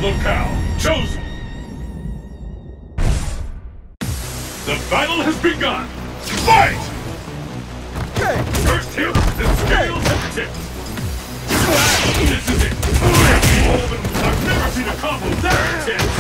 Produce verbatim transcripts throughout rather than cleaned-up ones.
locale chosen. The battle has begun. Fight! Okay. First hit, the scales have tipped. This is it. I've never seen a combo that intense.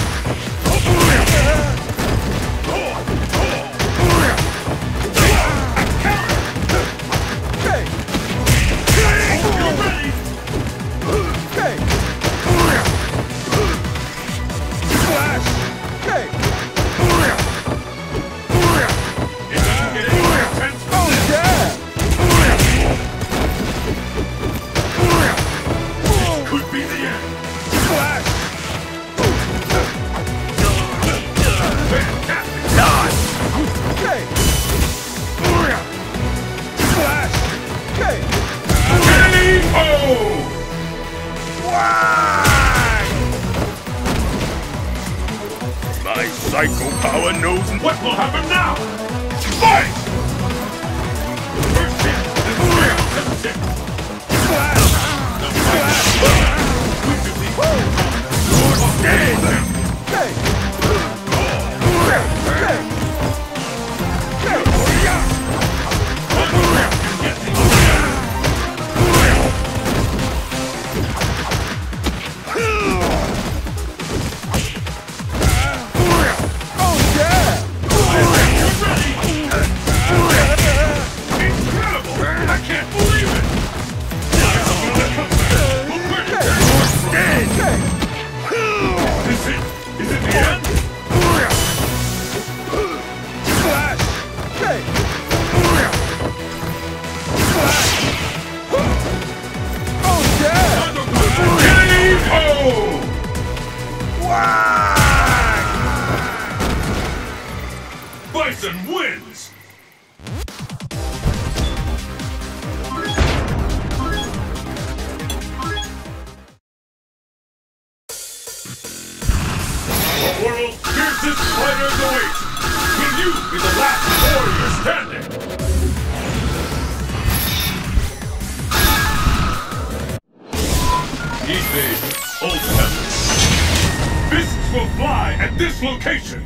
My psycho power knows what will happen now. Fight! First hit, the scale has tipped. The fight is Bison wins! The world's fiercest fighters await! Will you be the last warrior standing? Evade Old Heaven. Fists will fly at this location!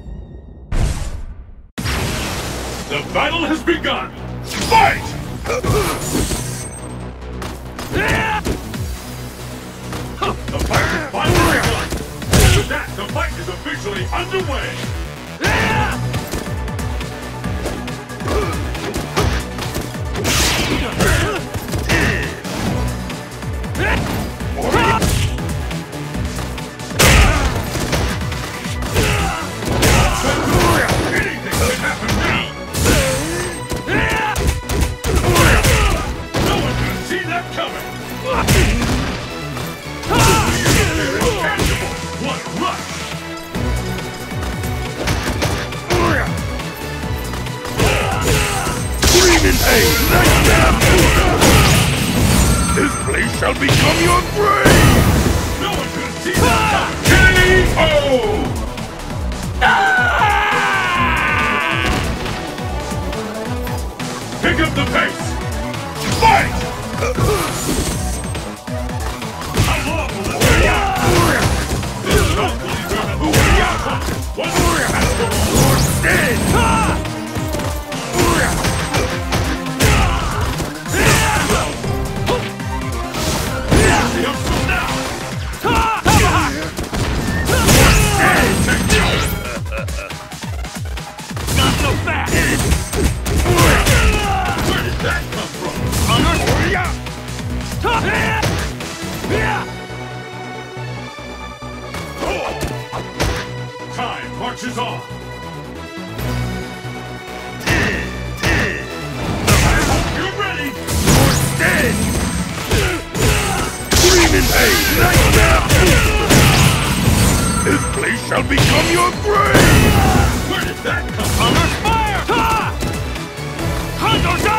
The battle has begun! Fight! The fight is finally begun! With that, the fight is officially underway! Anything can happen now! No one can see that coming! What a rush! Screaming pain! This place shall become your grave! No one can see that coming! K O! Pick up the pace! Fight! How long will this take? This shot will determine who will be out. One more has to war dead! See up from now! Not so fast! Where did that come from? Time marches on! I hope you're ready! Dead! Screaming pain! Right now! This place shall become your grave! Where did that come from? Under fire! Hunter down!